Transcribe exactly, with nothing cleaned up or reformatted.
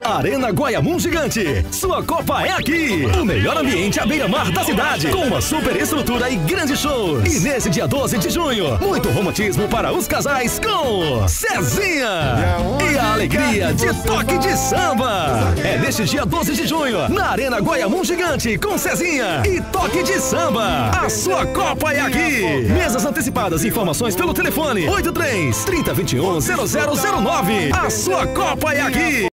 Arena Guaiamum Gigante. Sua Copa é aqui. O melhor ambiente à beira-mar da cidade, com uma super estrutura e grandes shows. E nesse dia doze de junho, muito romantismo para os casais com Cezinha. E a alegria de toque de samba. É neste dia doze de junho, na Arena Guaiamum Gigante, com Cezinha e toque de samba. A sua Copa é aqui. Mesas antecipadas e informações pelo telefone oito três, trinta, vinte e um, zero zero zero nove. A sua Copa é aqui.